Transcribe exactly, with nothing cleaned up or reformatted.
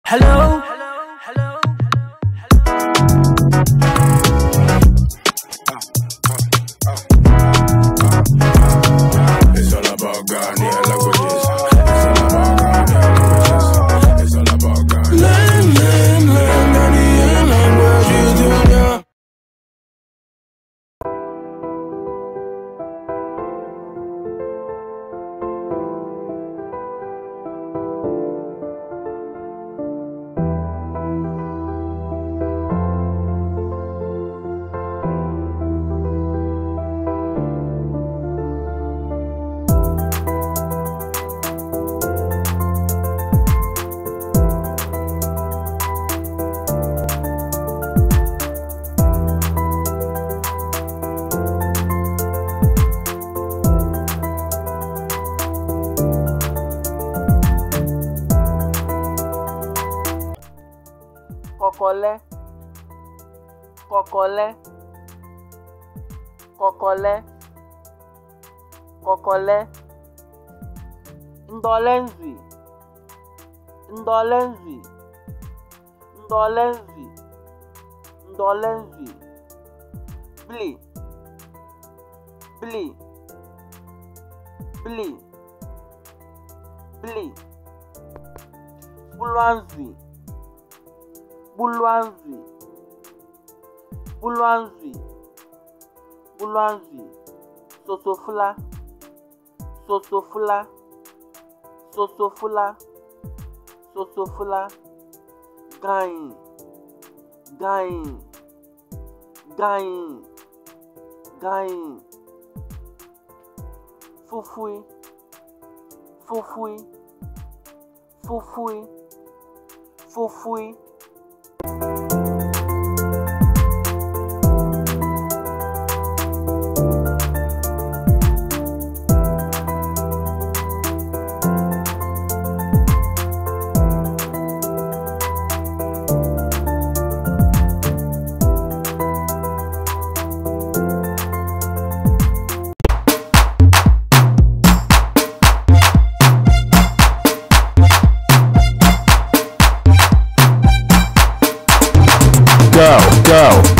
Hello. It's all about Ghanaian languages. It's all about Ghanaian languages. It's all about Ghanaian languages. Junior. Kokole, kokole, kokole, kokole, ndolenzi, ndolenzi, ndolenzi, ndolenzi, bli, bli, bli, bli, bulwanzi. Bulwanzi, bulwanzi, bulwanzi, sosofula, sosofula, sosofula, sosofula, gain, gain, gain, gain, fufui, fufui, fufui, fufui. Go, go.